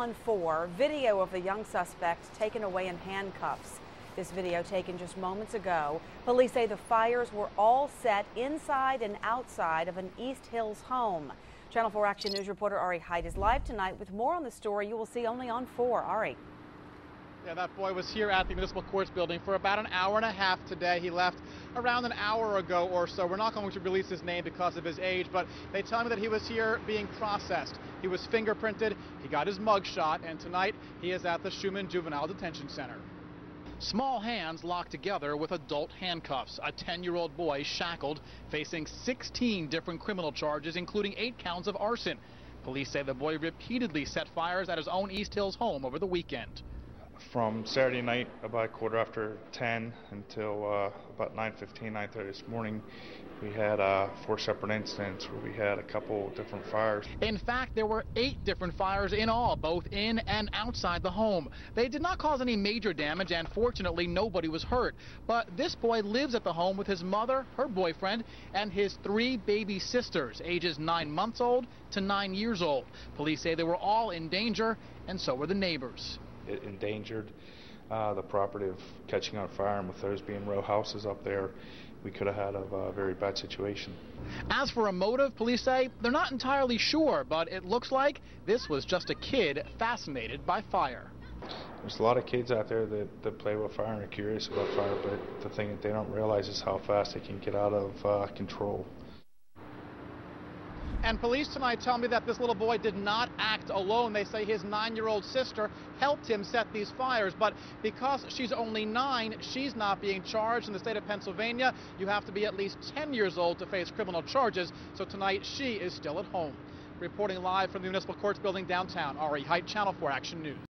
on 4, video of the young suspect taken away in handcuffs. This video taken just moments ago. Police say the fires were all set inside and outside of an East Hills home. Channel 4 Action News reporter Ari Height is live tonight with more on the story you will see only on 4. Ari. Yeah, that boy was here at the Municipal Courts building for about an hour and a half today. He left around an hour ago or so. We're not going to release his name because of his age, but they tell me that he was here being processed. He was fingerprinted, he got his mug shot, and tonight he is at the Schumann Juvenile Detention Center. Small hands locked together with adult handcuffs. A 10-year-old boy shackled, facing 16 different criminal charges, including 8 counts of arson. Police say the boy repeatedly set fires at his own East Hills home over the weekend. From Saturday night, about 10:15 until about 9:15, 9:30 this morning, we had 4 separate incidents where we had a couple different fires. In fact, there were 8 different fires in all, both in and outside the home. They did not cause any major damage, and fortunately, nobody was hurt. But this boy lives at the home with his mother, her boyfriend, and his 3 baby sisters, ages 9 months old to 9 years old. Police say they were all in danger, and so were the neighbors. It endangered the property of catching on fire, and with those being row houses up there, we could have had a very bad situation. As for a motive, police say they're not entirely sure, but it looks like this was just a kid fascinated by fire. There's a lot of kids out there that play with fire and are curious about fire, but the thing that they don't realize is how fast it can get out of control. And police tonight tell me that this little boy did not act alone. They say his 9-year-old sister helped him set these fires, but because she's only 9, she's not being charged. In the state of Pennsylvania, you have to be at least 10 years old to face criminal charges, so tonight she is still at home. Reporting live from the Municipal Courts building downtown, Ari Height, Channel 4 Action News.